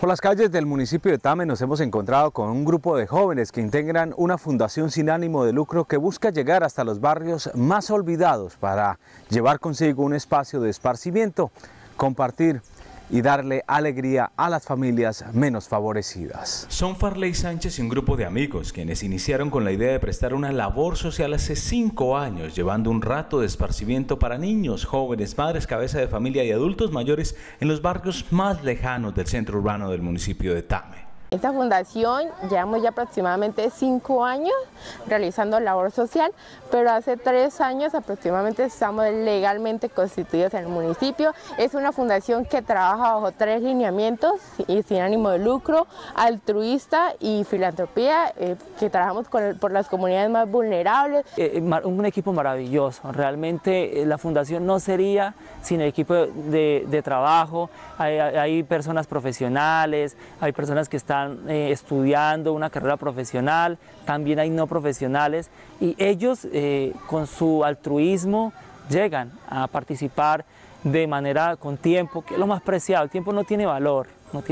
Por las calles del municipio de Tame nos hemos encontrado con un grupo de jóvenes que integran una fundación sin ánimo de lucro que busca llegar hasta los barrios más olvidados para llevar consigo un espacio de esparcimiento, compartir y darle alegría a las familias menos favorecidas. Son Farley Sánchez y un grupo de amigos quienes iniciaron con la idea de prestar una labor social hace 5 años, llevando un rato de esparcimiento para niños, jóvenes, madres, cabeza de familia y adultos mayores en los barrios más lejanos del centro urbano del municipio de Tame. Esta fundación llevamos ya aproximadamente 5 años realizando labor social, pero hace 3 años aproximadamente estamos legalmente constituidos en el municipio. Es una fundación que trabaja bajo 3 lineamientos y sin ánimo de lucro, altruista y filantropía, que trabajamos por las comunidades más vulnerables. Un equipo maravilloso, realmente la fundación no sería sin el equipo de trabajo. Hay personas profesionales, hay personas que están estudiando una carrera profesional, también hay no profesionales y ellos con su altruismo llegan a participar de manera con tiempo, que es lo más preciado. El tiempo no tiene valor,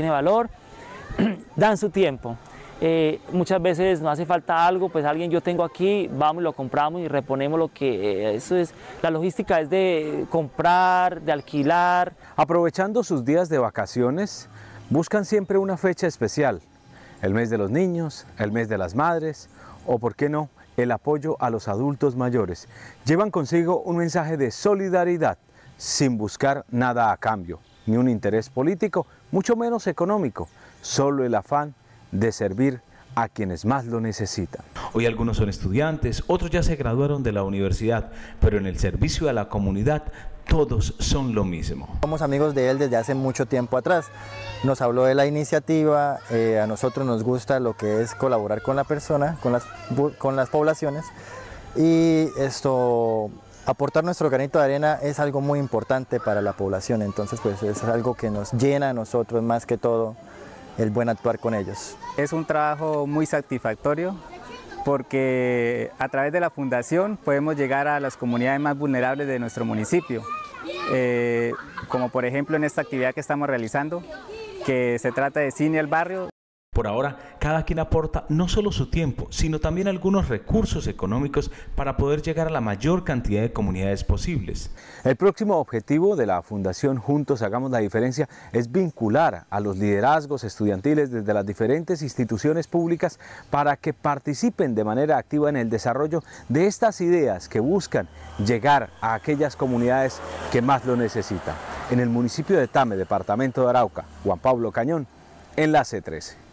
dan su tiempo. Muchas veces no hace falta algo, pues alguien yo tengo aquí, vamos y lo compramos y reponemos lo que eso es. La logística es de comprar, de alquilar. Aprovechando sus días de vacaciones, buscan siempre una fecha especial, el mes de los niños, el mes de las madres o, por qué no, el apoyo a los adultos mayores. Llevan consigo un mensaje de solidaridad sin buscar nada a cambio, ni un interés político, mucho menos económico, solo el afán de servir a quienes más lo necesitan. Hoy algunos son estudiantes, otros ya se graduaron de la universidad, pero en el servicio a la comunidad todos son lo mismo. Somos amigos de él desde hace mucho tiempo atrás. Nos habló de la iniciativa, a nosotros nos gusta lo que es colaborar con la persona, con las poblaciones, y aportar nuestro granito de arena es algo muy importante para la población, entonces pues es algo que nos llena a nosotros más que todo el buen actuar con ellos. Es un trabajo muy satisfactorio porque a través de la fundación podemos llegar a las comunidades más vulnerables de nuestro municipio, como por ejemplo en esta actividad que estamos realizando, que se trata de Cine al Barrio. Por ahora, cada quien aporta no solo su tiempo, sino también algunos recursos económicos para poder llegar a la mayor cantidad de comunidades posibles. El próximo objetivo de la Fundación Juntos Hagamos la Diferencia es vincular a los liderazgos estudiantiles desde las diferentes instituciones públicas para que participen de manera activa en el desarrollo de estas ideas que buscan llegar a aquellas comunidades que más lo necesitan. En el municipio de Tame, departamento de Arauca, Juan Pablo Cañón, Enlace 13.